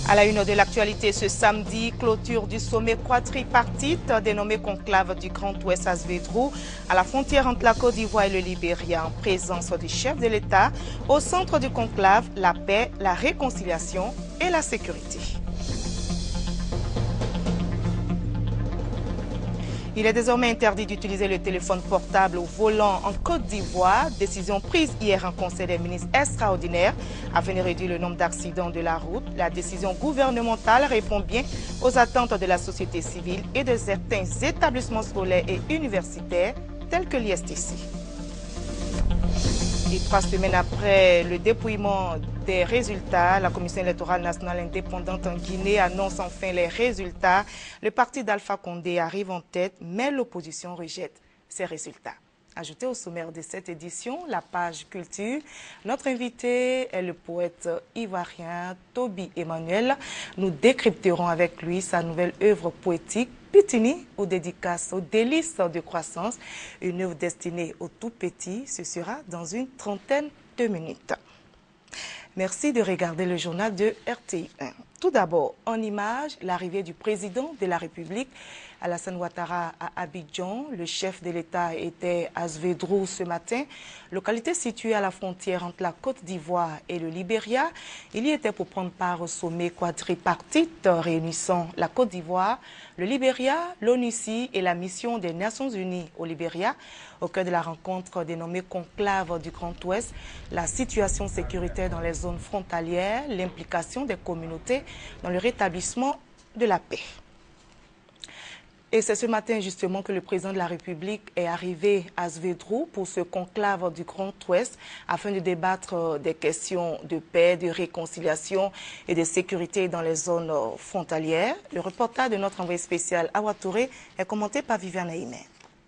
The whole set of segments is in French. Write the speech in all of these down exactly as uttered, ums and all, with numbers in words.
À la une de l'actualité ce samedi, clôture du sommet quadripartite dénommé Conclave du Grand Ouest à Zouédrou, à la frontière entre la Côte d'Ivoire et le Libéria, en présence du chef de l'État. Au centre du conclave, la paix, la réconciliation et la sécurité. Il est désormais interdit d'utiliser le téléphone portable au volant en Côte d'Ivoire. Décision prise hier en Conseil des ministres extraordinaire afin de réduire le nombre d'accidents de la route. La décision gouvernementale répond bien aux attentes de la société civile et de certains établissements scolaires et universitaires tels que l'I S T C. Et trois semaines après le dépouillement des résultats, la Commission électorale nationale indépendante en Guinée annonce enfin les résultats. Le parti d'Alpha Condé arrive en tête, mais l'opposition rejette ces résultats. Ajouté au sommaire de cette édition, la page culture. Notre invité est le poète ivoirien Toby Emmanuel. Nous décrypterons avec lui sa nouvelle œuvre poétique, Pitini, ou dédicace aux délices de croissance, une œuvre destinée aux tout petits. Ce sera dans une trentaine de minutes. Merci de regarder le journal de R T I un. Tout d'abord, en image, l'arrivée du président de la République, Alassane Ouattara, à Abidjan. Le chef de l'État était à Zouédrou ce matin, localité située à la frontière entre la Côte d'Ivoire et le Libéria. Il y était pour prendre part au sommet quadripartite réunissant la Côte d'Ivoire, le Libéria, l'ONUCI et la mission des Nations Unies au Libéria. Au cœur de la rencontre dénommée Conclave du Grand Ouest, la situation sécuritaire dans les zones frontalières, l'implication des communautés dans le rétablissement de la paix. Et c'est ce matin justement que le président de la République est arrivé à Zouédrou pour ce conclave du Grand Ouest afin de débattre des questions de paix, de réconciliation et de sécurité dans les zones frontalières. Le reportage de notre envoyé spécial Awa Touré est commenté par Viviane Aïmé.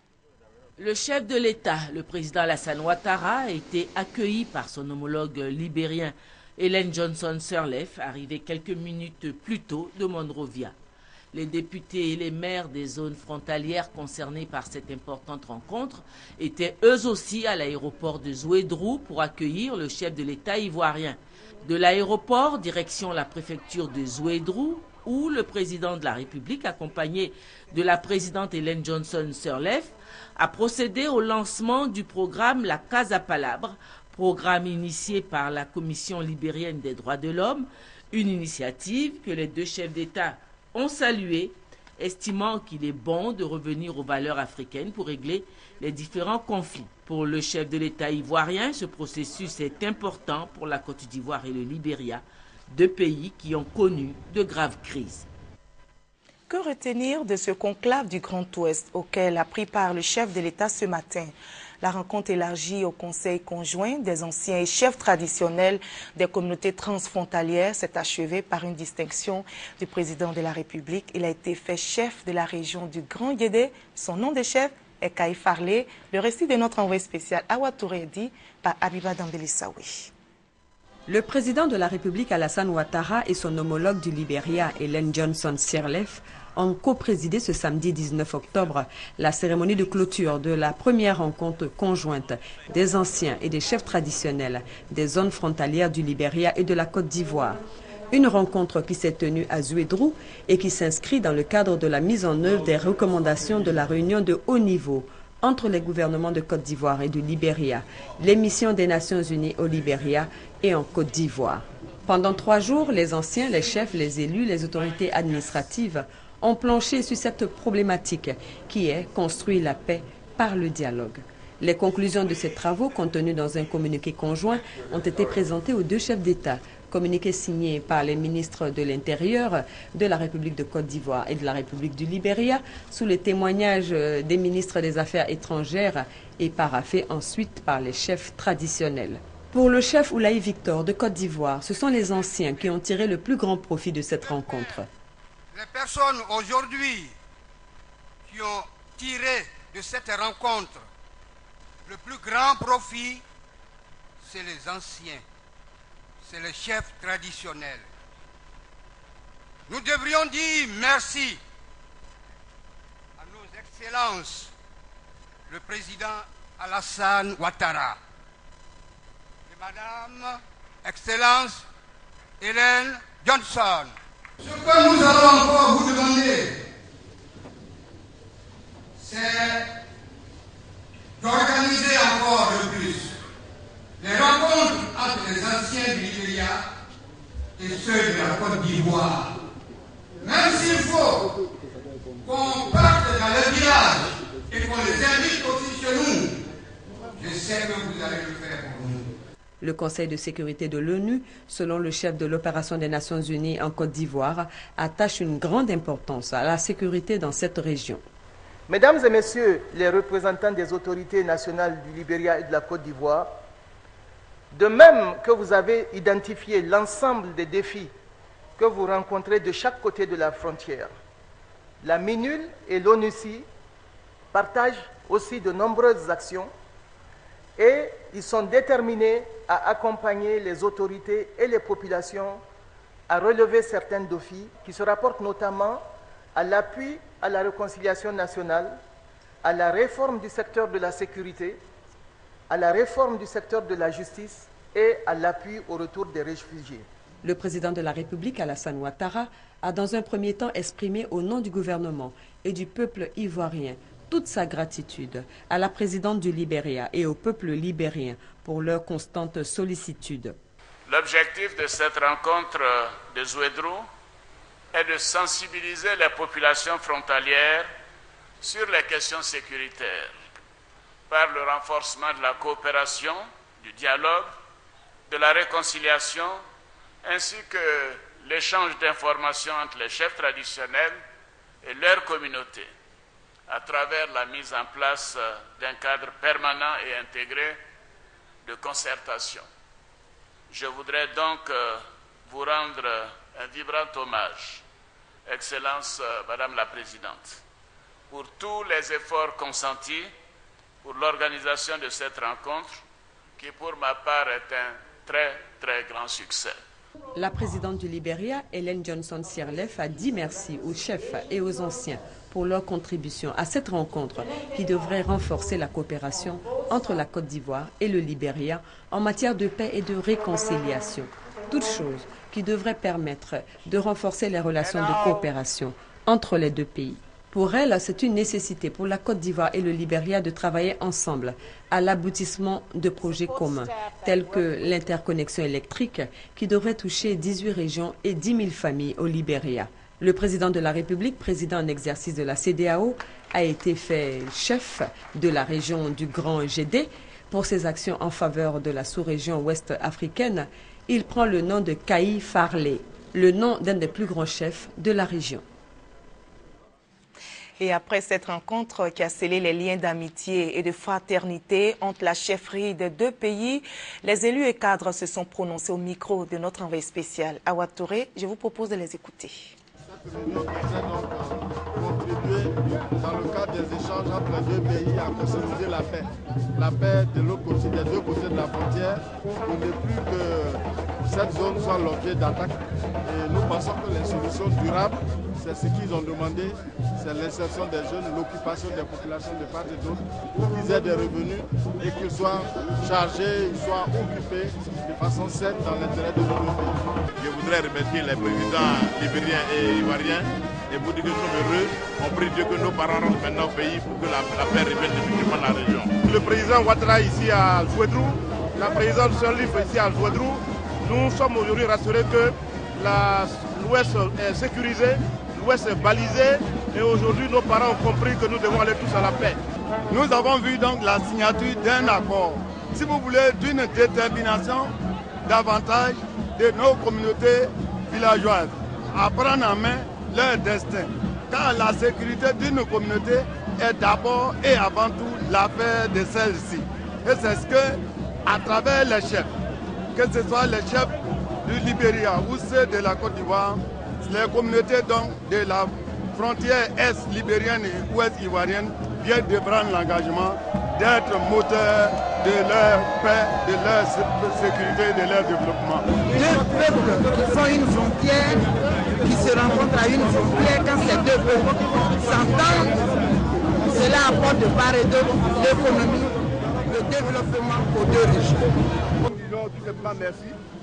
Le chef de l'État, le président Alassane Ouattara, a été accueilli par son homologue libérien Ellen Johnson Sirleaf, arrivé quelques minutes plus tôt de Monrovia. Les députés et les maires des zones frontalières concernées par cette importante rencontre étaient eux aussi à l'aéroport de Zouédrou pour accueillir le chef de l'État ivoirien. De l'aéroport, direction la préfecture de Zouédrou, où le président de la République, accompagné de la présidente Ellen Johnson Sirleaf, a procédé au lancement du programme La Casa Palabre, programme initié par la Commission libérienne des droits de l'homme, une initiative que les deux chefs d'État ont salué, estimant qu'il est bon de revenir aux valeurs africaines pour régler les différents conflits. Pour le chef de l'État ivoirien, ce processus est important pour la Côte d'Ivoire et le Libéria, deux pays qui ont connu de graves crises. Que retenir de ce conclave du Grand Ouest auquel a pris part le chef de l'État ce matin? La rencontre élargie au Conseil conjoint des anciens et chefs traditionnels des communautés transfrontalières s'est achevée par une distinction du président de la République. Il a été fait chef de la région du Grand Guédé. Son nom de chef est Kaï Farlé. Le récit de notre envoyé spécial Awa Touré dit par Abiba Dambelissaoui. Le président de la République Alassane Ouattara et son homologue du Libéria, Ellen Johnson Sirleaf, ont co-présidé ce samedi dix-neuf octobre la cérémonie de clôture de la première rencontre conjointe des anciens et des chefs traditionnels des zones frontalières du Libéria et de la Côte d'Ivoire. Une rencontre qui s'est tenue à Zouédrou et qui s'inscrit dans le cadre de la mise en œuvre des recommandations de la réunion de haut niveau entre les gouvernements de Côte d'Ivoire et du Libéria, les missions des Nations Unies au Libéria et en Côte d'Ivoire. Pendant trois jours, les anciens, les chefs, les élus, les autorités administratives ont planché sur cette problématique qui est construire la paix par le dialogue. Les conclusions de ces travaux, contenues dans un communiqué conjoint, ont été présentées aux deux chefs d'État. Communiqué signé par les ministres de l'Intérieur de la République de Côte d'Ivoire et de la République du Libéria, sous les témoignages des ministres des Affaires étrangères et paraphé ensuite par les chefs traditionnels. Pour le chef Oulaï Victor de Côte d'Ivoire, ce sont les anciens qui ont tiré le plus grand profit de cette rencontre. Les personnes aujourd'hui qui ont tiré de cette rencontre le plus grand profit, c'est les anciens, c'est les chefs traditionnels. Nous devrions dire merci à nos excellences, le président Alassane Ouattara et Madame Excellence Ellen Johnson Ce que nous allons encore vous demander, c'est d'organiser encore de plus les rencontres entre les anciens du Libéria et ceux de la Côte d'Ivoire. Même s'il faut qu'on parte dans le village et qu'on les invite aussi chez nous, je sais que vous allez le faire pour nous. Le Conseil de sécurité de l'ONU, selon le chef de l'opération des Nations Unies en Côte d'Ivoire, attache une grande importance à la sécurité dans cette région. Mesdames et messieurs les représentants des autorités nationales du Libéria et de la Côte d'Ivoire, de même que vous avez identifié l'ensemble des défis que vous rencontrez de chaque côté de la frontière, la MINUL et l'ONUCI partagent aussi de nombreuses actions et ils sont déterminés à accompagner les autorités et les populations à relever certains défis qui se rapportent notamment à l'appui à la réconciliation nationale, à la réforme du secteur de la sécurité, à la réforme du secteur de la justice et à l'appui au retour des réfugiés. Le président de la République, Alassane Ouattara, a dans un premier temps exprimé au nom du gouvernement et du peuple ivoirien toute sa gratitude à la présidente du Libéria et au peuple libérien pour leur constante sollicitude. L'objectif de cette rencontre de Zouédrou est de sensibiliser les populations frontalières sur les questions sécuritaires par le renforcement de la coopération, du dialogue, de la réconciliation, ainsi que l'échange d'informations entre les chefs traditionnels et leurs communautés, à travers la mise en place d'un cadre permanent et intégré de concertation. Je voudrais donc vous rendre un vibrant hommage, Excellence Madame la Présidente, pour tous les efforts consentis pour l'organisation de cette rencontre, qui pour ma part est un très très grand succès. La présidente du Libéria, Ellen Johnson Sirleaf, a dit merci aux chefs et aux anciens pour leur contribution à cette rencontre qui devrait renforcer la coopération entre la Côte d'Ivoire et le Libéria en matière de paix et de réconciliation. Toutes choses qui devraient permettre de renforcer les relations de coopération entre les deux pays. Pour elle, c'est une nécessité pour la Côte d'Ivoire et le Libéria de travailler ensemble à l'aboutissement de projets communs, tels que l'interconnexion électrique qui devrait toucher dix-huit régions et dix mille familles au Libéria. Le président de la République, président en exercice de la C D A O, a été fait chef de la région du Grand G D. Pour ses actions en faveur de la sous-région ouest africaine, il prend le nom de Kaï Farley, le nom d'un des plus grands chefs de la région. Et après cette rencontre qui a scellé les liens d'amitié et de fraternité entre la chefferie des deux pays, les élus et cadres se sont prononcés au micro de notre envoyé spécial, Awad Touré. Je vous propose de les écouter. Cette réunion devrait donc contribuer dans le cadre des échanges entre les deux pays à consolider la paix. La paix de l'autre côté, des deux côtés de la frontière, pour ne plus que cette zone soit l'objet d'attaques. Et nous pensons que les solutions durables, c'est ce qu'ils ont demandé, c'est l'insertion des jeunes, l'occupation des populations de part et d'autre, pour qu'ils aient des revenus et qu'ils soient chargés, ils soient occupés de façon saine dans l'intérêt de nos pays. Je voudrais remercier les présidents libériens et ivoiriens et vous dire que nous sommes heureux. On prie Dieu que nos parents rentrent maintenant au pays pour que la, la paix revienne définitivement dans la région. Le président Ouattara ici à Zouédrou, la présidente Sirleaf ici à Zouédrou, nous sommes aujourd'hui rassurés que l'Ouest est sécurisé, l'Ouest est balisé et aujourd'hui nos parents ont compris que nous devons aller tous à la paix. Nous avons vu donc la signature d'un accord, si vous voulez, d'une détermination davantage de nos communautés villageoises à prendre en main leur destin. Car la sécurité d'une communauté est d'abord et avant tout l'affaire de celle-ci. Et c'est ce que, à travers les chefs, que ce soit les chefs du Libéria ou ceux de la Côte d'Ivoire, les communautés donc de la frontière est libérienne et ouest ivoirienne viennent de prendre l'engagement d'être moteur de leur paix, de leur sécurité, de leur développement. Deux peuples qui font une frontière, qui se rencontrent à une frontière, quand ces deux peuples s'entendent, cela apporte de part et d'autre l'économie, le développement aux deux régions. Nous disons tout simplement merci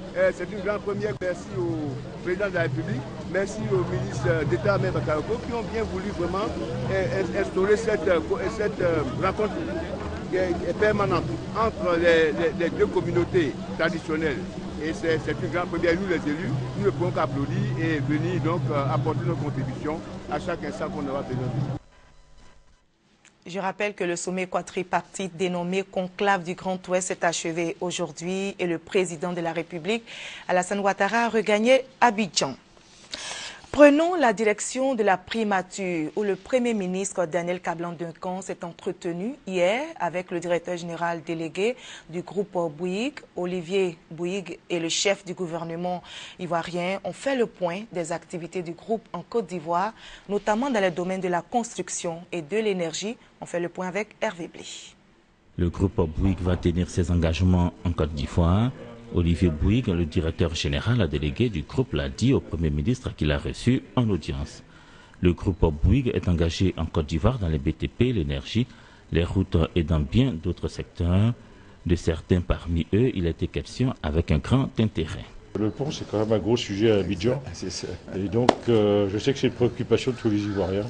C'est une grande première. Merci au président de la République, merci au ministre d'État Ahmed Bakayoko qui ont bien voulu vraiment instaurer cette, cette rencontre permanente entre les, les, les deux communautés traditionnelles. Et c'est une grande première. Nous les élus, nous ne pouvons qu'applaudir et venir donc apporter nos contributions à chaque instant qu'on aura besoin. Je rappelle que le sommet quadripartite dénommé Conclave du Grand Ouest s'est achevé aujourd'hui et le président de la République, Alassane Ouattara, a regagné Abidjan. Prenons la direction de la primature où le Premier ministre Daniel Kablan-Duncan s'est entretenu hier avec le directeur général délégué du groupe Bouygues, Olivier Bouygues, et le chef du gouvernement ivoirien ont fait le point des activités du groupe en Côte d'Ivoire, notamment dans les domaines de la construction et de l'énergie. On fait le point avec Hervé Blé. Le groupe Bouygues va tenir ses engagements en Côte d'Ivoire. Olivier Bouygues, le directeur général délégué du groupe, l'a dit au Premier ministre qu'il a reçu en audience. Le groupe Bouygues est engagé en Côte d'Ivoire dans les B T P, l'énergie, les routes et dans bien d'autres secteurs. De certains parmi eux, il a été question avec un grand intérêt. Le pont, c'est quand même un gros sujet à Abidjan. Et donc, euh, je sais que c'est une préoccupation de tous les Ivoiriens.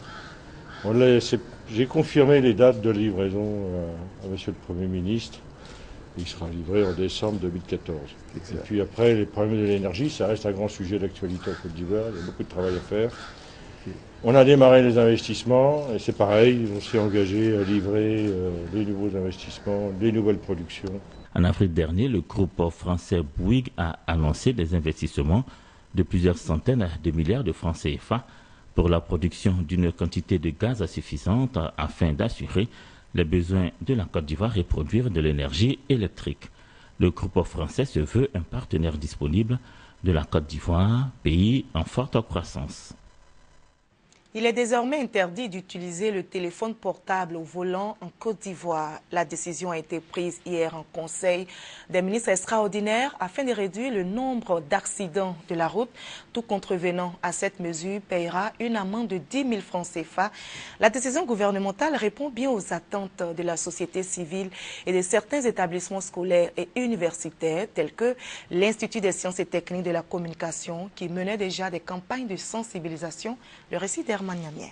J'ai confirmé les dates de livraison euh, à Monsieur le Premier ministre. Il sera livré en décembre deux mille quatorze. Et puis après, les problèmes de l'énergie, ça reste un grand sujet d'actualité en Côte d'Ivoire. Il y a beaucoup de travail à faire. On a démarré les investissements et c'est pareil, on s'est engagé à livrer euh, les nouveaux investissements, les nouvelles productions. En avril dernier, le groupe français Bouygues a annoncé des investissements de plusieurs centaines de milliards de francs C F A pour la production d'une quantité de gaz suffisante afin d'assurer les besoins de la Côte d'Ivoire et produire de l'énergie électrique. Le groupe français se veut un partenaire disponible de la Côte d'Ivoire, pays en forte croissance. Il est désormais interdit d'utiliser le téléphone portable au volant en Côte d'Ivoire. La décision a été prise hier en Conseil des ministres extraordinaires afin de réduire le nombre d'accidents de la route. Tout contrevenant à cette mesure paiera une amende de dix mille francs C F A. La décision gouvernementale répond bien aux attentes de la société civile et de certains établissements scolaires et universitaires tels que l'Institut des sciences et techniques de la communication qui menait déjà des campagnes de sensibilisation. Le récit d'Herman Niamier.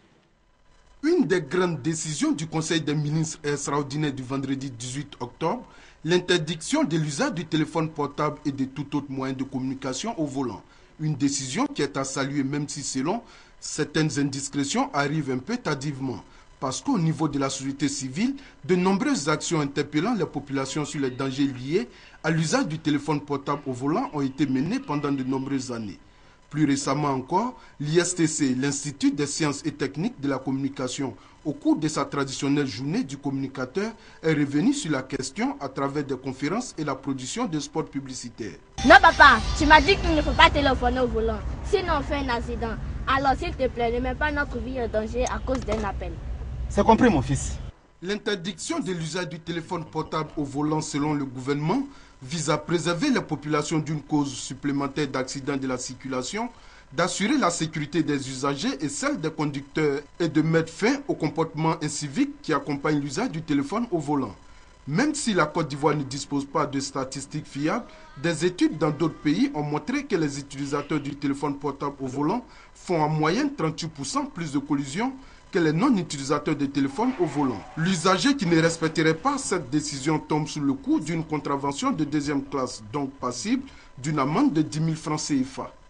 Une des grandes décisions du Conseil des ministres extraordinaire du vendredi dix-huit octobre, l'interdiction de l'usage du téléphone portable et de tout autre moyen de communication au volant. Une décision qui est à saluer même si selon certaines indiscrétions arrivent un peu tardivement. Parce qu'au niveau de la société civile, de nombreuses actions interpellant les populations sur les dangers liés à l'usage du téléphone portable au volant ont été menées pendant de nombreuses années. Plus récemment encore, l'I S T C, l'Institut des sciences et techniques de la communication, au cours de sa traditionnelle journée du communicateur, est revenu sur la question à travers des conférences et la production de spots publicitaires. Non papa, tu m'as dit qu'il ne faut pas téléphoner au volant. Sinon on fait un accident. Alors s'il te plaît, ne mets pas notre vie en danger à cause d'un appel. C'est compris mon fils. L'interdiction de l'usage du téléphone portable au volant selon le gouvernement vise à préserver les populations d'une cause supplémentaire d'accidents de la circulation, d'assurer la sécurité des usagers et celle des conducteurs et de mettre fin au comportement incivique qui accompagne l'usage du téléphone au volant. Même si la Côte d'Ivoire ne dispose pas de statistiques fiables, des études dans d'autres pays ont montré que les utilisateurs du téléphone portable au volant font en moyenne trente-huit pour cent plus de collisions que les non-utilisateurs de téléphone au volant. L'usager qui ne respecterait pas cette décision tombe sous le coup d'une contravention de deuxième classe, donc passible d'une amende de dix mille francs C F A.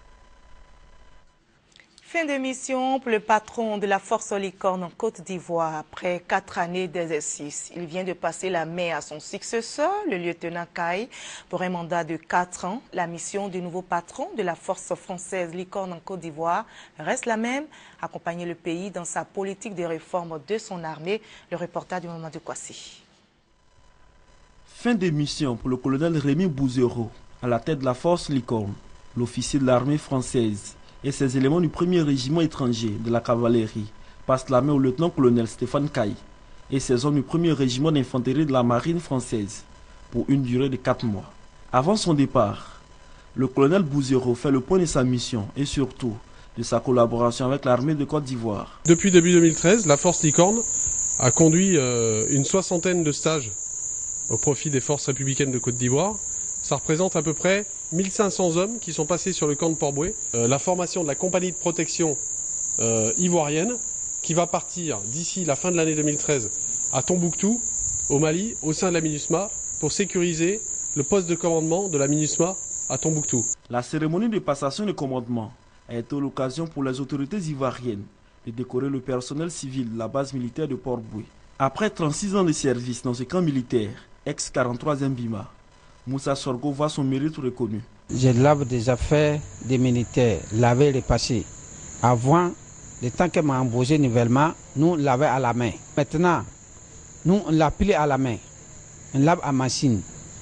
Fin d'émission pour le patron de la Force Licorne en Côte d'Ivoire. Après quatre années d'exercice, il vient de passer la main à son successeur, le lieutenant Kai, pour un mandat de quatre ans. La mission du nouveau patron de la Force française Licorne en Côte d'Ivoire reste la même, accompagner le pays dans sa politique de réforme de son armée. Le reportage du Mamadou Kwasi. Fin d'émission pour le colonel Rémi Bouzereau, à la tête de la Force Licorne, l'officier de l'armée française et ses éléments du premier régiment étranger de la cavalerie passent la main au lieutenant-colonel Stéphane Caille et ses hommes du premier régiment d'infanterie de la marine française pour une durée de quatre mois. Avant son départ, le colonel Bouzereau fait le point de sa mission et surtout de sa collaboration avec l'armée de Côte d'Ivoire. Depuis début deux mille treize, la Force Licorne a conduit euh, une soixantaine de stages au profit des forces républicaines de Côte d'Ivoire. Ça représente à peu près mille cinq cents hommes qui sont passés sur le camp de Port-Bouët, euh, la formation de la compagnie de protection euh, ivoirienne qui va partir d'ici la fin de l'année deux mille treize à Tombouctou, au Mali, au sein de la MINUSMA, pour sécuriser le poste de commandement de la MINUSMA à Tombouctou. La cérémonie de passation de commandement a été l'occasion pour les autorités ivoiriennes de décorer le personnel civil de la base militaire de Port-Bouët. Après trente-six ans de service dans ce camp militaire, ex quarante-troisième Bima, Moussa Sorgo voit son mérite reconnu. Je lave des affaires des militaires, laver les passés. Avant, le temps que m'a embauché nouvellement, nous lavons à la main. Maintenant, nous on l'a pilé à la main. On lave à machine.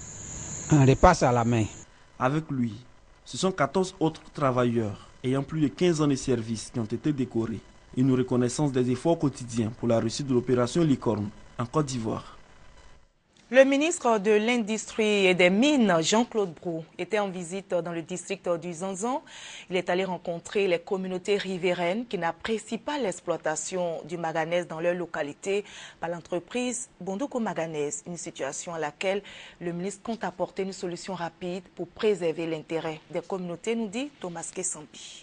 On repasse à la main. Avec lui, ce sont quatorze autres travailleurs ayant plus de quinze ans de service qui ont été décorés. Une reconnaissance des efforts quotidiens pour la réussite de l'opération Licorne en Côte d'Ivoire. Le ministre de l'Industrie et des Mines, Jean-Claude Brou, était en visite dans le district du Zanzan. Il est allé rencontrer les communautés riveraines qui n'apprécient pas l'exploitation du manganèse dans leur localité par l'entreprise Bondoukou Manganèse, une situation à laquelle le ministre compte apporter une solution rapide pour préserver l'intérêt des communautés, nous dit Thomas Kessambi.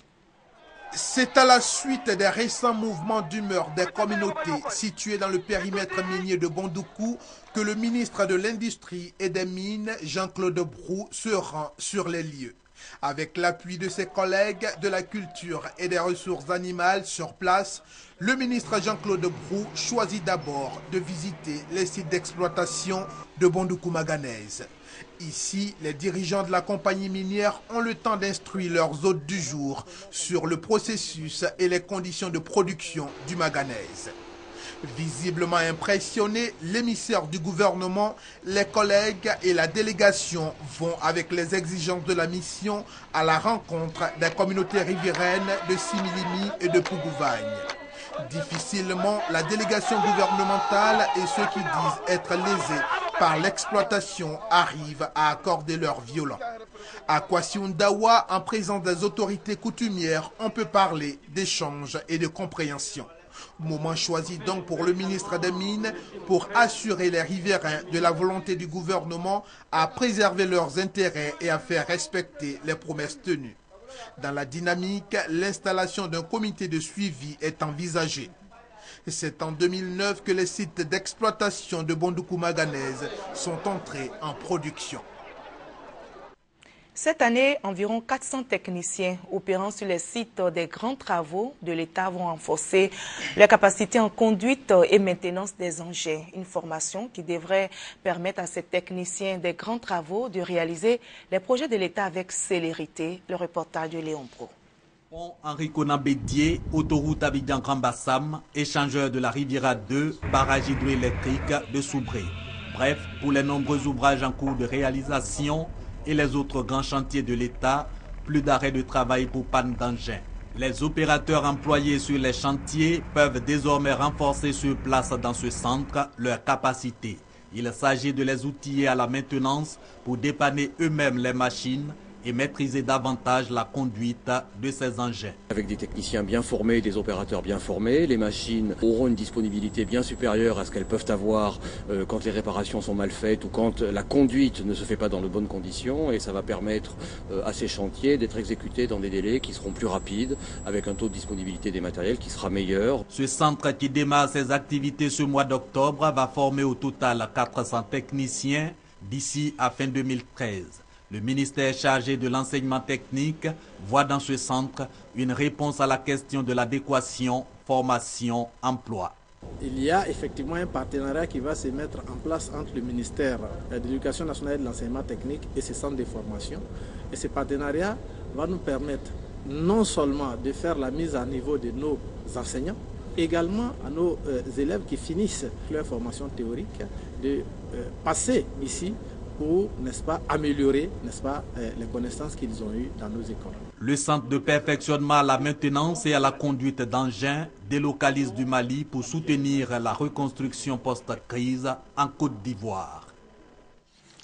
C'est à la suite des récents mouvements d'humeur des communautés situées dans le périmètre minier de Bondoukou que le ministre de l'Industrie et des Mines, Jean-Claude Brou, se rend sur les lieux. Avec l'appui de ses collègues de la culture et des ressources animales sur place, le ministre Jean-Claude Brou choisit d'abord de visiter les sites d'exploitation de Bondoukou Manganèse. Ici, les dirigeants de la compagnie minière ont le temps d'instruire leurs hôtes du jour sur le processus et les conditions de production du manganèse. Visiblement impressionnés, l'émissaire du gouvernement, les collègues et la délégation vont avec les exigences de la mission à la rencontre des communautés riveraines de Similimi et de Pougouvagne. Difficilement, la délégation gouvernementale et ceux qui disent être lésés par l'exploitation arrivent à accorder leur violon. À Kwasiundawa, en présence des autorités coutumières, on peut parler d'échange et de compréhension. Moment choisi donc pour le ministre des Mines pour assurer les riverains de la volonté du gouvernement à préserver leurs intérêts et à faire respecter les promesses tenues. Dans la dynamique, l'installation d'un comité de suivi est envisagée. C'est en deux mille neuf que les sites d'exploitation de Bondoukou Manganèse sont entrés en production. Cette année, environ quatre cents techniciens opérant sur les sites des grands travaux de l'État vont renforcer leur capacité en conduite et maintenance des engins. Une formation qui devrait permettre à ces techniciens des grands travaux de réaliser les projets de l'État avec célérité. Le reportage de Léon Pro. Pont Henri Konan Bédier, autoroute Abidjan-Grand Bassam, échangeur de la Riviera deux, barrage hydroélectrique de Soubré. Bref, pour les nombreux ouvrages en cours de réalisation et les autres grands chantiers de l'État, plus d'arrêt de travail pour panne d'engins. Les opérateurs employés sur les chantiers peuvent désormais renforcer sur place dans ce centre leur capacité. Il s'agit de les outiller à la maintenance pour dépanner eux-mêmes les machines et maîtriser davantage la conduite de ces engins. Avec des techniciens bien formés, des opérateurs bien formés, les machines auront une disponibilité bien supérieure à ce qu'elles peuvent avoir euh, quand les réparations sont mal faites ou quand la conduite ne se fait pas dans de bonnes conditions, et ça va permettre euh, à ces chantiers d'être exécutés dans des délais qui seront plus rapides, avec un taux de disponibilité des matériels qui sera meilleur. Ce centre qui démarre ses activités ce mois d'octobre va former au total quatre cents techniciens d'ici à fin deux mille treize. Le ministère chargé de l'enseignement technique voit dans ce centre une réponse à la question de l'adéquation, formation, emploi. Il y a effectivement un partenariat qui va se mettre en place entre le ministère de l'Éducation nationale et de l'enseignement technique et ces centres de formation. Et ce partenariat va nous permettre non seulement de faire la mise à niveau de nos enseignants, également à nos euh, élèves qui finissent leur formation théorique, de euh, passer ici pour, n'est-ce pas, améliorer, n'est-ce pas, euh, les connaissances qu'ils ont eues dans nos écoles. Le centre de perfectionnement à la maintenance et à la conduite d'engins délocalise du Mali pour soutenir la reconstruction post-crise en Côte d'Ivoire.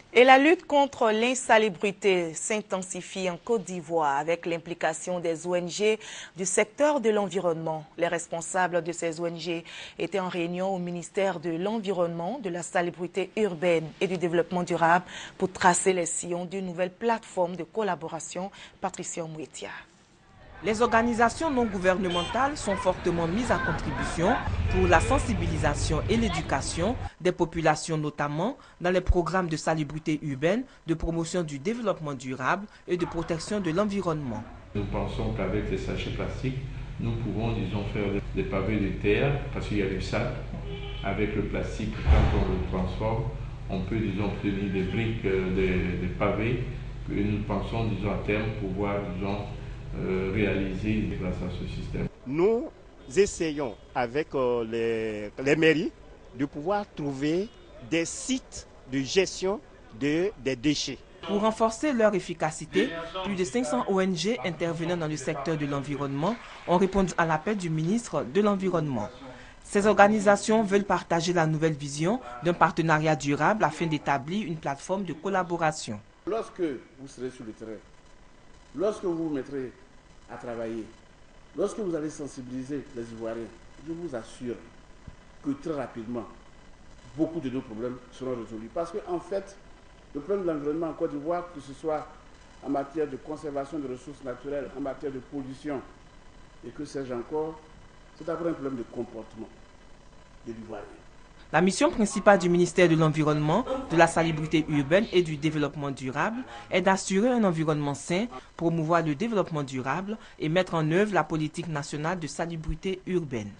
Et la lutte contre l'insalubrité s'intensifie en Côte d'Ivoire avec l'implication des O N G du secteur de l'environnement. Les responsables de ces O N G étaient en réunion au ministère de l'Environnement, de la salubrité urbaine et du développement durable pour tracer les sillons d'une nouvelle plateforme de collaboration. Patricia Mouetia. Les organisations non gouvernementales sont fortement mises à contribution pour la sensibilisation et l'éducation des populations, notamment dans les programmes de salubrité urbaine, de promotion du développement durable et de protection de l'environnement. Nous pensons qu'avec les sachets plastiques, nous pouvons, disons, faire des pavés de terre parce qu'il y a du sable. Avec le plastique, quand on le transforme, on peut, disons, obtenir des briques, des, des pavés que nous pensons, disons, à terme pouvoir, disons, Euh, réalisé grâce à ce système. Nous essayons avec euh, les, les mairies de pouvoir trouver des sites de gestion de, des déchets. Pour renforcer leur efficacité, plus de cinq cents O N G intervenant dans le secteur de l'environnement ont répondu à l'appel du ministre de l'Environnement. Ces organisations veulent partager la nouvelle vision d'un partenariat durable afin d'établir une plateforme de collaboration. Lorsque vous serez sur le terrain, lorsque vous vous mettrez à travailler, lorsque vous allez sensibiliser les Ivoiriens, je vous assure que très rapidement, beaucoup de nos problèmes seront résolus. Parce qu'en en fait, le problème de l'environnement en Côte d'Ivoire, que ce soit en matière de conservation des ressources naturelles, en matière de pollution, et que sais-je encore, c'est d'abord un problème de comportement de l'Ivoirien. La mission principale du ministère de l'Environnement, de la salubrité urbaine et du développement durable est d'assurer un environnement sain, promouvoir le développement durable et mettre en œuvre la politique nationale de salubrité urbaine.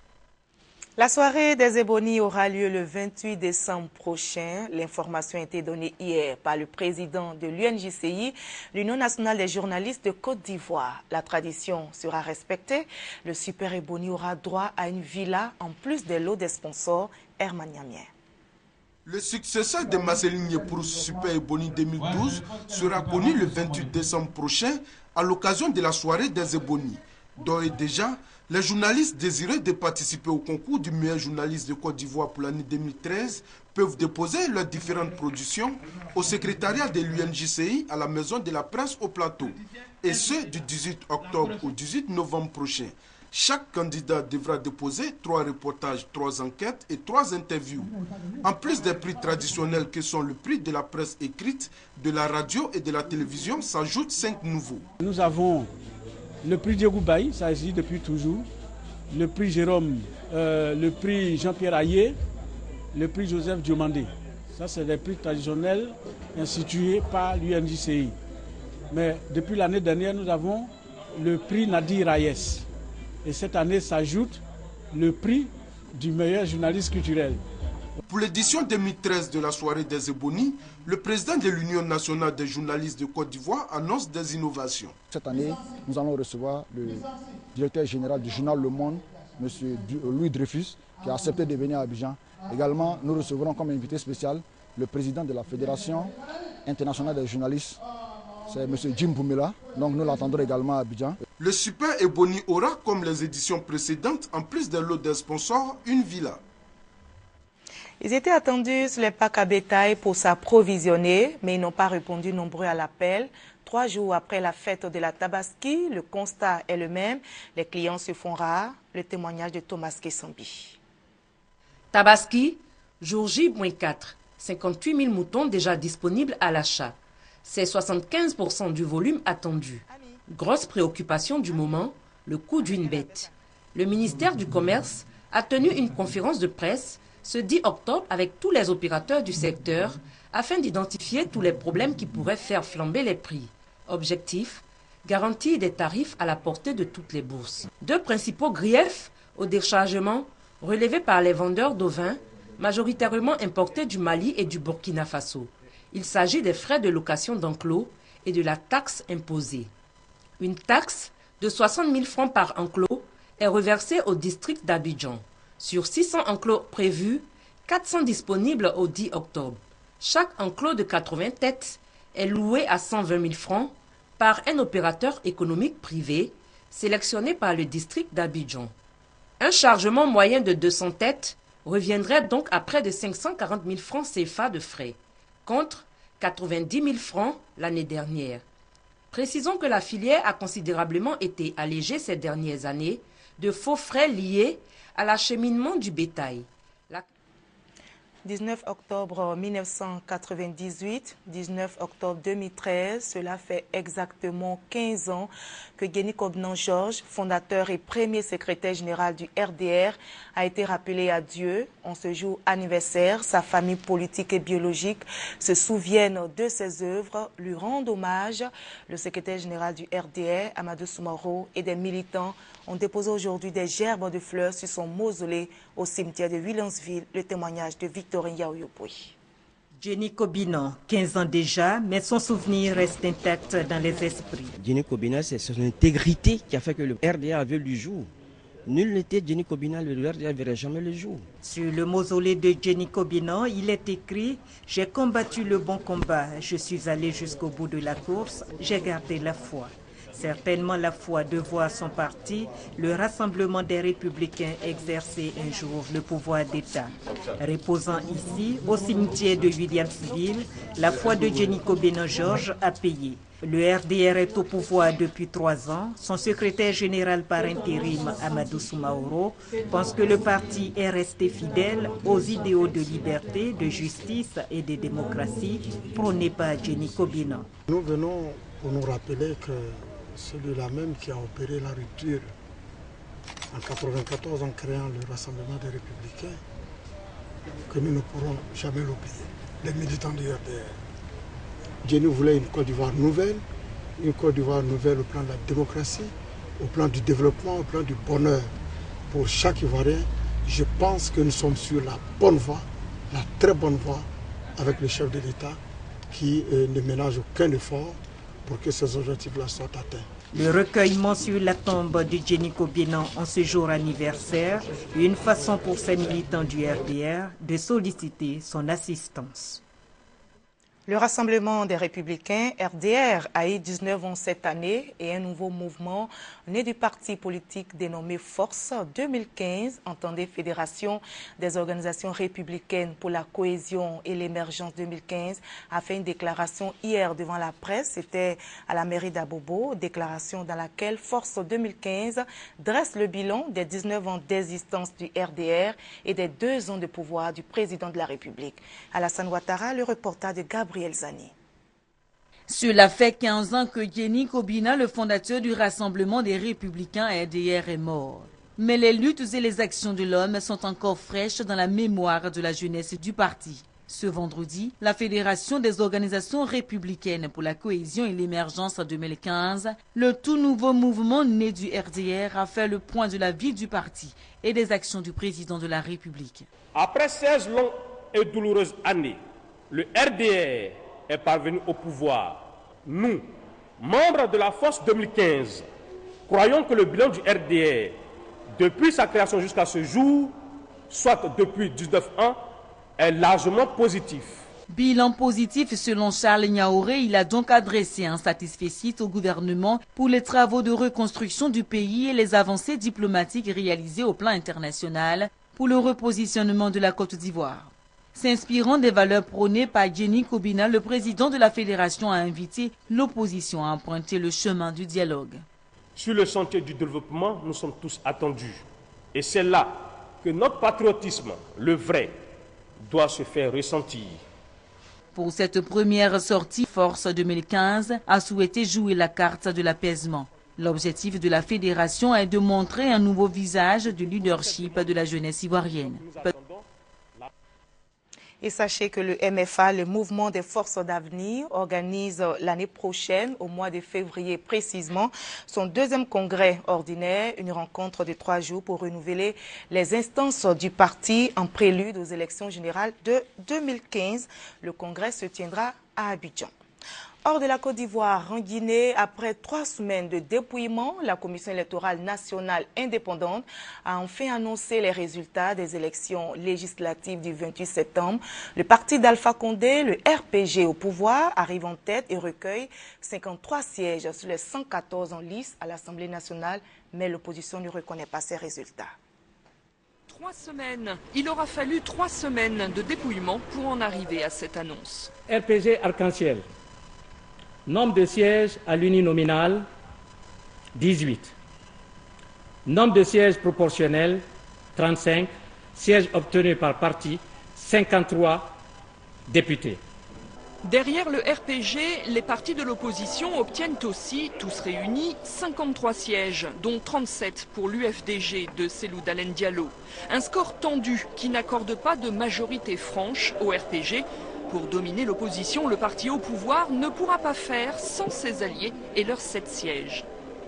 La soirée des Ebonies aura lieu le vingt-huit décembre prochain. L'information a été donnée hier par le président de l'U N J C I, l'Union nationale des journalistes de Côte d'Ivoire. La tradition sera respectée. Le Super Ebony aura droit à une villa en plus des lots des sponsors Herman Niamien. Le successeur de Marceline Yeprousse Super Ebony deux mille douze sera connu le vingt-huit décembre prochain à l'occasion de la soirée des Ebonies. D'ores et déjà, les journalistes désireux de participer au concours du meilleur journaliste de Côte d'Ivoire pour l'année deux mille treize peuvent déposer leurs différentes productions au secrétariat de l'U N J C I à la Maison de la Presse au Plateau, et ce du dix-huit octobre au dix-huit novembre prochain. Chaque candidat devra déposer trois reportages, trois enquêtes et trois interviews. En plus des prix traditionnels que sont le prix de la presse écrite, de la radio et de la télévision, s'ajoutent cinq nouveaux. Nous avons le prix Diego Bailly, ça existe depuis toujours, le prix Jérôme, euh, le prix Jean-Pierre Ayer, le prix Joseph Diomandé. Ça, c'est des prix traditionnels institués par l'U N J C I. Mais depuis l'année dernière, nous avons le prix Nadir Hayes. Et cette année s'ajoute le prix du meilleur journaliste culturel. Pour l'édition deux mille treize de la soirée des Ebonies, le président de l'Union nationale des journalistes de Côte d'Ivoire annonce des innovations. Cette année, nous allons recevoir le directeur général du journal Le Monde, M. Louis Dreyfus, qui a accepté de venir à Abidjan. Également, nous recevrons comme invité spécial le président de la Fédération internationale des journalistes, c'est M. Jim Boumela, donc nous l'attendrons également à Abidjan. Le Super Ebony aura, comme les éditions précédentes, en plus des lots des sponsors, une villa. Ils étaient attendus sur les packs à bétail pour s'approvisionner, mais ils n'ont pas répondu nombreux à l'appel. Trois jours après la fête de la Tabaski, le constat est le même. Les clients se font rares. Le témoignage de Thomas Kessambi. Tabaski, jour J quatre, cinquante-huit mille moutons déjà disponibles à l'achat. C'est soixante-quinze pour cent du volume attendu. Grosse préoccupation du moment, le coût d'une bête. Le ministère du Commerce a tenu une conférence de presse ce dix octobre avec tous les opérateurs du secteur afin d'identifier tous les problèmes qui pourraient faire flamber les prix. Objectif, garantir des tarifs à la portée de toutes les bourses. Deux principaux griefs au déchargement relevés par les vendeurs d'ovins, majoritairement importés du Mali et du Burkina Faso. Il s'agit des frais de location d'enclos et de la taxe imposée. Une taxe de soixante mille francs par enclos est reversée au district d'Abidjan. Sur six cents enclos prévus, quatre cents disponibles au dix octobre. Chaque enclos de quatre-vingts têtes est loué à cent vingt mille francs par un opérateur économique privé sélectionné par le district d'Abidjan. Un chargement moyen de deux cents têtes reviendrait donc à près de cinq cent quarante mille francs C F A de frais, contre quatre-vingt-dix mille francs l'année dernière. Précisons que la filière a considérablement été allégée ces dernières années de faux frais liés à l'acheminement du bétail. La... dix-neuf octobre mille neuf cent quatre-vingt-dix-huit, dix-neuf octobre deux mille treize, cela fait exactement quinze ans que Guény Cobenant Georges, fondateur et premier secrétaire général du R D R, a été rappelé à Dieu. En ce jour anniversaire, sa famille politique et biologique se souviennent de ses œuvres, lui rendent hommage. Le secrétaire général du R D R, Amadou Soumaoro, et des militants ont déposé aujourd'hui des gerbes de fleurs sur son mausolée au cimetière de Williamsville, le témoignage de Victorine Yaoyopoui. Guény Cobenant, quinze ans déjà, mais son souvenir reste intact dans les esprits. Guény Cobenant, c'est son intégrité qui a fait que le R D A a vu le jour. Nul n'était Guény Cobenant, le R D A ne verrait jamais le jour. Sur le mausolée de Guény Cobenant, il est écrit « J'ai combattu le bon combat, je suis allé jusqu'au bout de la course, j'ai gardé la foi ». Certainement la foi de voir son parti, le Rassemblement des Républicains, exercer un jour le pouvoir d'État. Reposant ici, au cimetière de Williamsville, la foi de Guény Cobenant Georges a payé. Le R D R est au pouvoir depuis trois ans. Son secrétaire général par intérim, Amadou Soumaoro, pense que le parti est resté fidèle aux idéaux de liberté, de justice et de démocratie prônés par Guény Cobenant. Nous venons pour nous rappeler que celui-là même qui a opéré la rupture en mille neuf cent quatre-vingt-quatorze en créant le Rassemblement des Républicains, que nous ne pourrons jamais l'oublier, les militants du R D R. Guény voulait une Côte d'Ivoire nouvelle, une Côte d'Ivoire nouvelle au plan de la démocratie, au plan du développement, au plan du bonheur pour chaque Ivoirien. Je pense que nous sommes sur la bonne voie, la très bonne voie, avec le chef de l'État qui euh, ne ménage aucun effort pour que ces objectifs-là soient atteints. Le recueillement sur la tombe de Guény Cobenant en ce jour anniversaire, une façon pour ces militants du R D R de solliciter son assistance. Le Rassemblement des Républicains, R D R, a eu dix-neuf ans cette année et un nouveau mouvement né du parti politique dénommé Force deux mille quinze, entendez Fédération des organisations républicaines pour la cohésion et l'émergence deux mille quinze, a fait une déclaration hier devant la presse. C'était à la mairie d'Abobo, déclaration dans laquelle Force deux mille quinze dresse le bilan des dix-neuf ans d'existence du R D R et des deux ans de pouvoir du président de la République. Alassane Ouattara, le reportage de Gabriel. Cela fait quinze ans que Guény Cobenant, le fondateur du Rassemblement des Républicains R D R, est mort. Mais les luttes et les actions de l'homme sont encore fraîches dans la mémoire de la jeunesse du parti. Ce vendredi, la Fédération des organisations républicaines pour la cohésion et l'émergence en deux mille quinze, le tout nouveau mouvement né du R D R, a fait le point de la vie du parti et des actions du président de la République. Après seize longues et douloureuses années, le R D R est parvenu au pouvoir. Nous, membres de la Force deux mille quinze, croyons que le bilan du R D R, depuis sa création jusqu'à ce jour, soit depuis dix-neuf ans, est largement positif. Bilan positif selon Charles Niaouré, il a donc adressé un satisfecit au gouvernement pour les travaux de reconstruction du pays et les avancées diplomatiques réalisées au plan international pour le repositionnement de la Côte d'Ivoire. S'inspirant des valeurs prônées par Guény Cobenant, le président de la Fédération a invité l'opposition à emprunter le chemin du dialogue. Sur le sentier du développement, nous sommes tous attendus. Et c'est là que notre patriotisme, le vrai, doit se faire ressentir. Pour cette première sortie, Force deux mille quinze a souhaité jouer la carte de l'apaisement. L'objectif de la fédération est de montrer un nouveau visage du leadership de la jeunesse ivoirienne. Et sachez que le M F A, le Mouvement des Forces d'Avenir, organise l'année prochaine, au mois de février précisément, son deuxième congrès ordinaire, une rencontre de trois jours pour renouveler les instances du parti en prélude aux élections générales de deux mille quinze. Le congrès se tiendra à Abidjan. Hors de la Côte d'Ivoire, en Guinée, après trois semaines de dépouillement, la Commission électorale nationale indépendante a enfin annoncé les résultats des élections législatives du vingt-huit septembre. Le parti d'Alpha Condé, le R P G au pouvoir, arrive en tête et recueille cinquante-trois sièges sur les cent quatorze en lice à l'Assemblée nationale, mais l'opposition ne reconnaît pas ces résultats. Trois semaines. Il aura fallu trois semaines de dépouillement pour en arriver à cette annonce. R P G Arc-en-Ciel. Nombre de sièges à l'uninominal, dix-huit. Nombre de sièges proportionnels, trente-cinq. Sièges obtenus par parti, cinquante-trois députés. Derrière le R P G, les partis de l'opposition obtiennent aussi, tous réunis, cinquante-trois sièges, dont trente-sept pour l'U F D G de Cellou Dalein Diallo. Un score tendu qui n'accorde pas de majorité franche au R P G. Pour dominer l'opposition, le parti au pouvoir ne pourra pas faire sans ses alliés et leurs sept sièges.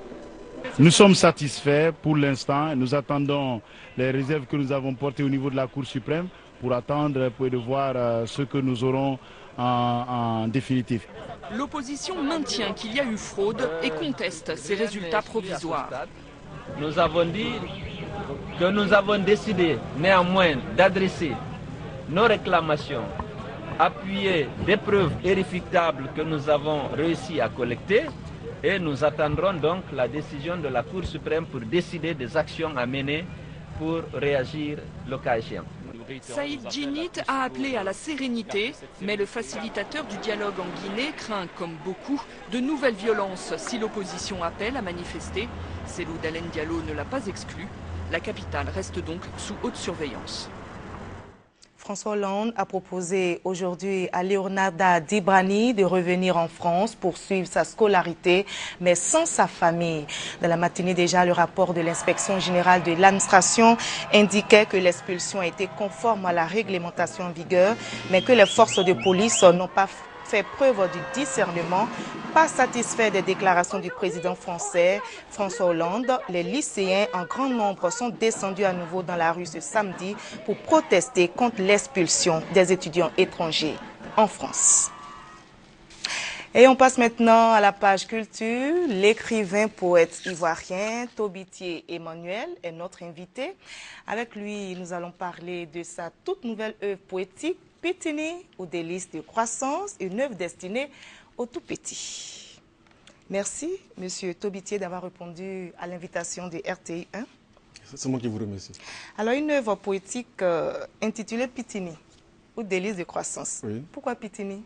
Nous sommes satisfaits pour l'instant. Nous attendons les réserves que nous avons portées au niveau de la Cour suprême pour attendre, pour de voir euh, ce que nous aurons en, en définitive. L'opposition maintient qu'il y a eu fraude et conteste ces résultats provisoires. Nous avons dit que nous avons décidé néanmoins d'adresser nos réclamations appuyées des preuves vérificables que nous avons réussi à collecter. Et nous attendrons donc la décision de la Cour suprême pour décider des actions à mener pour réagir le cas échéant. Saïd Djinnit a appelé à la sérénité, mais le facilitateur du dialogue en Guinée craint, comme beaucoup, de nouvelles violences si l'opposition appelle à manifester. Cellou Dalein Diallo ne l'a pas exclu. La capitale reste donc sous haute surveillance. François Hollande a proposé aujourd'hui à Leonarda Dibrani de revenir en France pour suivre sa scolarité, mais sans sa famille. Dans la matinée déjà, le rapport de l'inspection générale de l'administration indiquait que l'expulsion a été conforme à la réglementation en vigueur, mais que les forces de police n'ont pas fait preuve du discernement. Pas satisfait des déclarations du président français François Hollande, les lycéens en grand nombre sont descendus à nouveau dans la rue ce samedi pour protester contre l'expulsion des étudiants étrangers en France. Et on passe maintenant à la page culture. L'écrivain poète ivoirien Tobitier Emmanuel est notre invité. Avec lui, nous allons parler de sa toute nouvelle œuvre poétique, Pitini ou délices de croissance, une œuvre destinée aux tout petits. Merci, Monsieur Tobitier, d'avoir répondu à l'invitation de R T I un. C'est moi qui vous remercie. Alors, une œuvre poétique euh, intitulée Pitini ou délices de croissance. Oui. Pourquoi Pitini?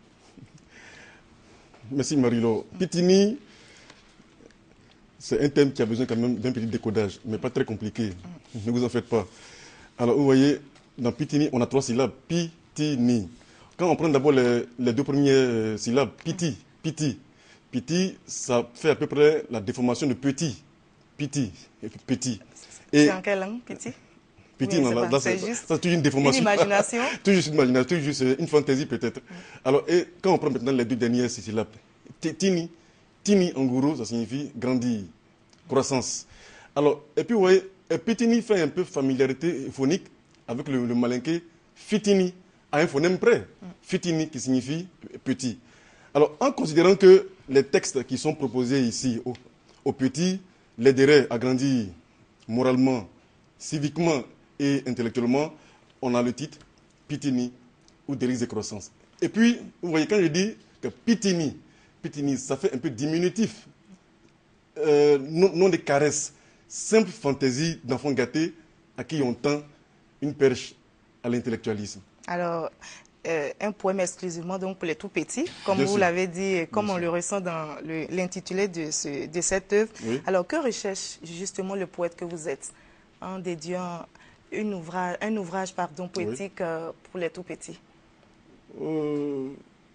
Merci Marilo. Pitini, c'est un thème qui a besoin quand même d'un petit décodage, mais pas très compliqué. Mm. Ne vous en faites pas. Alors, vous voyez, dans Pitini, on a trois syllabes. Pitini. Quand on prend d'abord les, les deux premières syllabes, piti, piti. Piti, ça fait à peu près la déformation de petit. Piti, petit. C'est en quelle langue, piti? Petit, non, là, là c'est toujours une déformation. Une imagination. Toujours une imagination, toujours juste une fantaisie peut-être. Mm. Alors, et quand on prend maintenant les deux dernières syllabes, tini, tini en gourou, ça signifie grandir, croissance. Alors, et puis vous voyez, pitini fait un peu familiarité phonique avec le, le malinqué fitini, à un phonème près. Mm. Fitini qui signifie petit. Alors, en considérant que les textes qui sont proposés ici aux, aux petits l'aideraient à grandir moralement, civiquement et intellectuellement, on a le titre Pitini ou délices de croissance. Et puis, vous voyez, quand je dis que Pitini, Pitini, ça fait un peu diminutif, euh, non, non des caresses, simple fantaisie d'enfant gâté à qui on tend une perche à l'intellectualisme. Alors, euh, un poème exclusivement donc pour les tout petits, comme Bien vous sûr. l'avez dit, comme Bien on sûr. le ressent dans l'intitulé de, ce, de cette œuvre. Oui. Alors, que recherche justement le poète que vous êtes en dédiant une ouvrage, un ouvrage pardon, poétique oui. euh, pour les tout petits? euh,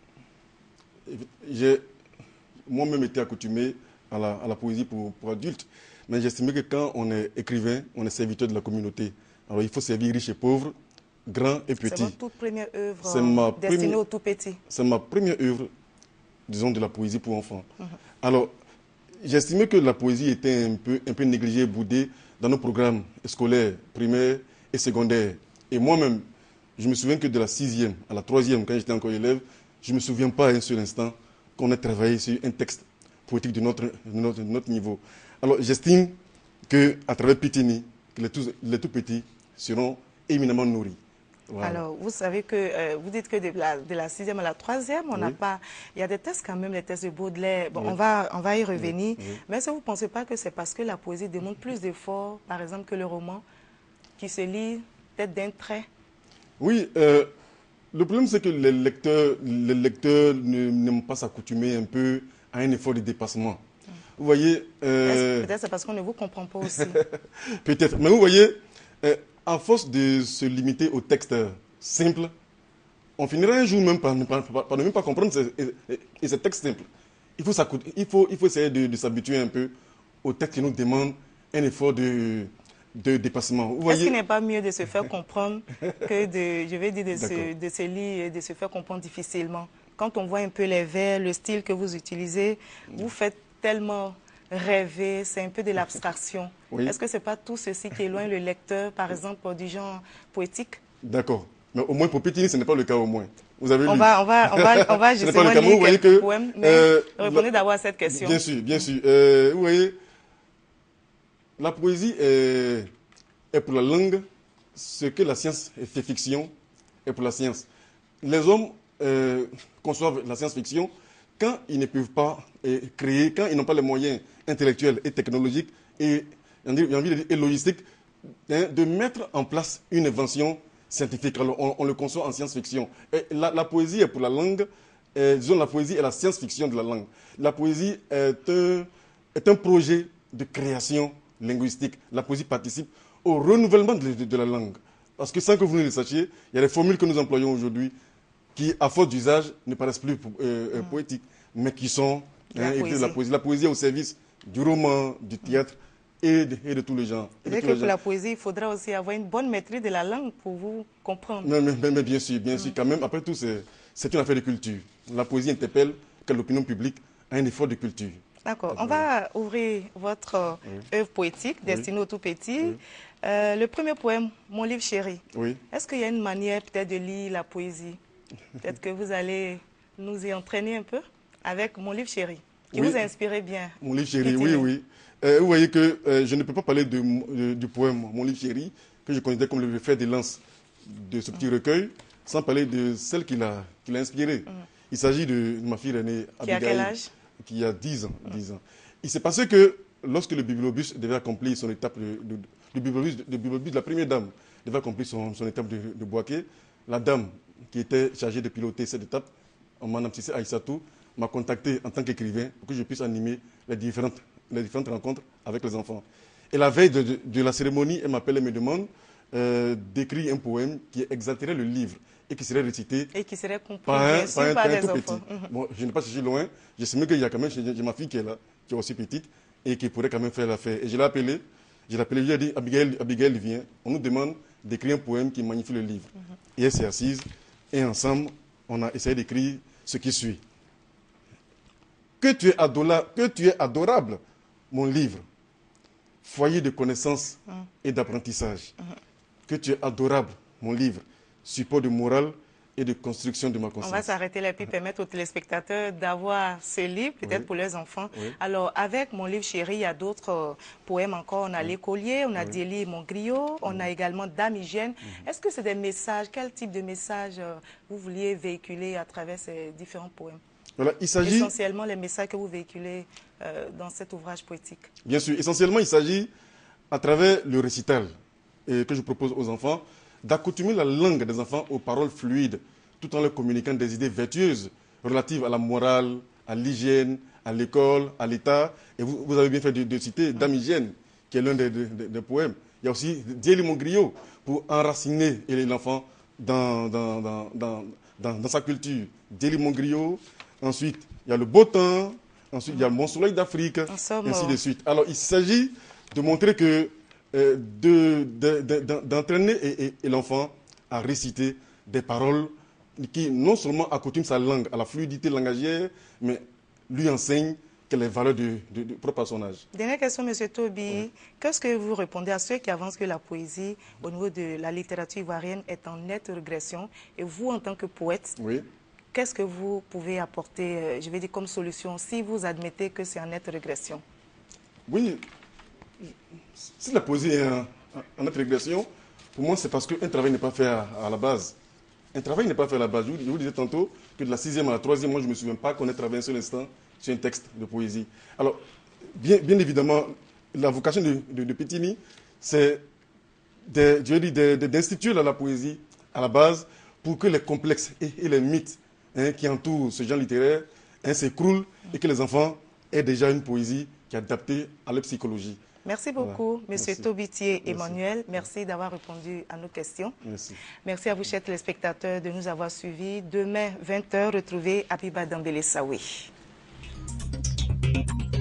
J'ai moi-même été accoutumé à la, à la poésie pour, pour adultes, mais j'estimais que quand on est écrivain, on est serviteur de la communauté. Alors il faut servir riches et pauvres, grands et petits. C'est votre toute première œuvre euh, destinée première, aux tout petits? C'est ma première œuvre, disons, de la poésie pour enfants. Mm-hmm. Alors, j'estimais que la poésie était un peu, un peu négligée, boudée dans nos programmes scolaires, primaires et secondaires. Et moi-même, je me souviens que de la sixième à la troisième, quand j'étais encore élève, je ne me souviens pas un seul instant qu'on ait travaillé sur un texte poétique de notre, de notre, de notre niveau. Alors, j'estime qu'à travers Pitini, que les tout, les tout petits seront éminemment nourris. Voilà. Alors, vous savez que, euh, vous dites que de la, de la sixième à la troisième, on n'a Oui. pas... Il y a des tests quand même, les tests de Baudelaire. Bon, Oui. on, va, on va y revenir. Oui. Oui. Mais est-ce que vous ne pensez pas que c'est parce que la poésie demande plus d'efforts, par exemple, que le roman, qui se lit peut-être d'un trait. Oui, euh, le problème c'est que les lecteurs, les lecteurs n'aiment pas s'accoutumer un peu à un effort de dépassement. Vous voyez... Euh... Peut-être c'est parce qu'on ne vous comprend pas aussi. Peut-être, mais vous voyez, euh, à force de se limiter au texte simple, on finira un jour même par, par, par, par ne même pas comprendre ces, et, et ces textes simples. Il faut, il faut, il faut essayer de, de s'habituer un peu au texte qui nous demande un effort de, de dépassement. Est-ce qu'il n'est pas mieux de se faire comprendre que de, je vais dire, de se, de se lire et de se faire comprendre difficilement? Quand on voit un peu les vers, le style que vous utilisez, vous faites tellement rêver, c'est un peu de l'abstraction. Oui. Est-ce que ce n'est pas tout ceci qui éloigne le lecteur, par exemple, du genre poétique? D'accord. Mais au moins pour Pétini, ce n'est pas le cas au moins. Vous avez on, lu. Va, on, va, on, va, on va justement lire quelques voyez que, poèmes, mais euh, répondez d'abord à cette question. Bien sûr, bien sûr. Euh, vous voyez, la poésie est, est pour la langue ce que la science fait fiction est pour la science. Les hommes euh, conçoivent la science-fiction quand ils ne peuvent pas euh, créer, quand ils n'ont pas les moyens intellectuels et technologiques et, et, envie de dire, et logistiques hein, de mettre en place une invention scientifique. Alors, on, on le conçoit en science-fiction. Et la, la poésie est pour la langue, euh, disons la poésie est la science-fiction de la langue. La poésie est un, est un projet de création linguistique. La poésie participe au renouvellement de, de, de la langue. Parce que sans que vous ne le sachiez, il y a des formules que nous employons aujourd'hui qui, à force d'usage, ne paraissent plus euh, mmh. poétiques, mais qui sont la, hein, poésie. De la poésie. La poésie est au service du roman, du théâtre, Et de, et de tous les gens. C'est-à-dire que pour la poésie, il faudra aussi avoir une bonne maîtrise de la langue pour vous comprendre. Mais, mais, mais bien sûr, bien sûr, mmh. quand même, après tout, c'est une affaire de culture. La poésie interpelle que l'opinion publique a un effort de culture. D'accord. On va ouvrir votre oui. œuvre poétique, destinée oui. aux tout-petits. Oui. Euh, le premier poème, Mon livre chéri. Oui. Est-ce qu'il y a une manière peut-être de lire la poésie? Peut-être que vous allez nous y entraîner un peu avec Mon livre chéri, qui oui. vous a inspiré bien. Mon livre chéri, oui, oui. Euh, vous voyez que euh, je ne peux pas parler de, de, du poème Mon livre chéri, que je considère comme le fer de lance de ce petit mmh. recueil, sans parler de celle qui l'a qui l'a inspiré. Mmh. Il s'agit de ma fille aînée, Abigail, qui a quel âge? Qui a dix ans. Mmh. dix ans. Il s'est passé que lorsque le bibliobus devait accomplir son étape, de, de, le bibliobus, le bibliobus de la première dame devait accomplir son, son étape de, de boaquet, la dame qui était chargée de piloter cette étape, Mme Sissé Aïssatou, m'a contacté en tant qu'écrivain pour que je puisse animer les différentes, les différentes rencontres avec les enfants. Et la veille de, de, de la cérémonie, elle m'appelle et me demande euh, d'écrire un poème qui exalterait le livre et qui serait récité et qui serait compris par un, bien sûr, par un, par par un des tout enfants. petit. Bon, je n'ai pas cherché loin, je sais même qu'il y a quand même j'ai ma fille qui est là, qui est aussi petite et qui pourrait quand même faire l'affaire. Et je l'ai appelé, je l'ai appelé, je lui ai dit, Abigail, Abigail vient, on nous demande d'écrire un poème qui magnifie le livre. Mm-hmm. Et elle s'est assise et ensemble, on a essayé d'écrire ce qui suit. Que tu es adorable, que tu es adorable, mon livre, foyer de connaissances mm. et d'apprentissage. Mm. Que tu es adorable, mon livre, support de morale et de construction de ma conscience. On va s'arrêter là et puis permettre aux téléspectateurs d'avoir ce livre, peut-être oui. pour leurs enfants. Oui. Alors, avec Mon livre chéri, il y a d'autres euh, poèmes encore. On a oui. L'écolier, on a oui. Délie et mon griot, on oui. a également Dame Hygiène. Mm. Est-ce que c'est des messages, quel type de messages euh, vous vouliez véhiculer à travers ces différents poèmes? Voilà, il s'agit essentiellement les messages que vous véhiculez euh, dans cet ouvrage poétique. Bien sûr, essentiellement il s'agit à travers le récital et que je propose aux enfants d'accoutumer la langue des enfants aux paroles fluides tout en leur communiquant des idées vertueuses relatives à la morale, à l'hygiène, à l'école, à l'État. Et vous, vous avez bien fait de, de citer Dame Hygiène, qui est l'un des, des, des poèmes. Il y a aussi Délie mon griot pour enraciner l'enfant dans, dans, dans, dans, dans, dans sa culture. Délie mon griot. Ensuite, il y a le beau temps. Ensuite, il y a Mon soleil d'Afrique, ainsi de suite. Alors, il s'agit de montrer que euh, de, de, de, d'entraîner et, et, et l'enfant à réciter des paroles qui non seulement accoutument sa langue à la fluidité langagière, mais lui enseignent quelles sont les valeurs de, de, de propre à son âge. Dernière question, M. Toby. Oui. Qu'est-ce que vous répondez à ceux qui avancent que la poésie, au niveau de la littérature ivoirienne, est en nette régression? Et vous, en tant que poète, oui. qu'est-ce que vous pouvez apporter, je vais dire, comme solution, si vous admettez que c'est en nette régression? Oui, si la poésie est en, en nette régression, pour moi, c'est parce qu'un travail n'est pas fait à, à la base. Un travail n'est pas fait à la base. Je vous, je vous disais tantôt que de la sixième à la troisième, moi, je ne me souviens pas qu'on ait travaillé un seul instant sur un texte de poésie. Alors, bien, bien évidemment, la vocation de, de, de Pétini, c'est d'instituer la poésie à la base pour que les complexes et, et les mythes hein, qui entourent ce genre littéraire hein, s'écroulent et que les enfants aient déjà une poésie qui est adaptée à leur psychologie. Merci beaucoup, voilà. Monsieur Merci. Tobitier Emmanuel. Merci, Merci d'avoir répondu à nos questions. Merci. Merci à vous, chers téléspectateurs, de nous avoir suivis. Demain, vingt heures, retrouvez Abiba Dambélé Saoui.